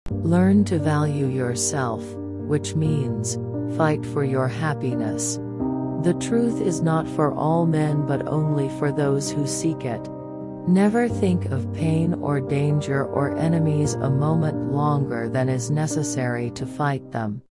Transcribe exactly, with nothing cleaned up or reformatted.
Learn to value yourself, which means, fight for your happiness. The truth is not for all men but only for those who seek it. Never think of pain or danger or enemies a moment longer than is necessary to fight them.